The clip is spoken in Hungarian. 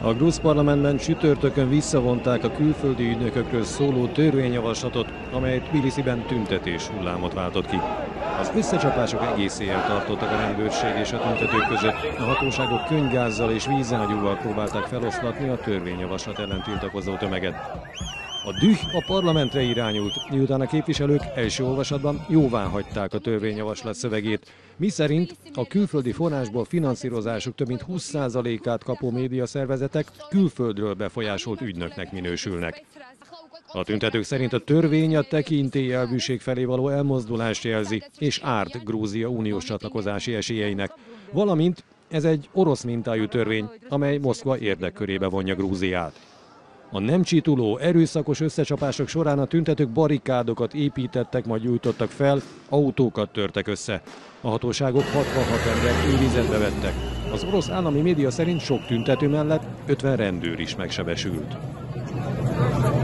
A grúz parlamentben csütörtökön visszavonták a külföldi ügynökökről szóló törvényjavaslatot, amely Tbilisiben tüntetés hullámot váltott ki. Az összecsapások egész éjjel tartottak a rendőrség és a tüntetők között. A hatóságok könnygázzal és vízágyúval próbálták feloszlatni a törvényjavaslat ellen tiltakozó tömeget. A düh a parlamentre irányult, miután a képviselők első olvasatban jóváhagyták a törvényjavaslat szövegét, miszerint a külföldi forrásból finanszírozásuk több mint 20%-át kapó médiaszervezetek külföldről befolyásolt ügynöknek minősülnek. A tüntetők szerint a törvény a tekintélyelvűség felé való elmozdulást jelzi, és árt Grúzia uniós csatlakozási esélyeinek, valamint ez egy orosz mintájú törvény, amely Moszkva érdekkörébe vonja Grúziát. A nem csituló, erőszakos összecsapások során a tüntetők barikádokat építettek, majd gyújtottak fel, autókat törtek össze. A hatóságok 66 embert őrizetbe vettek. Az orosz állami média szerint sok tüntető mellett 50 rendőr is megsebesült.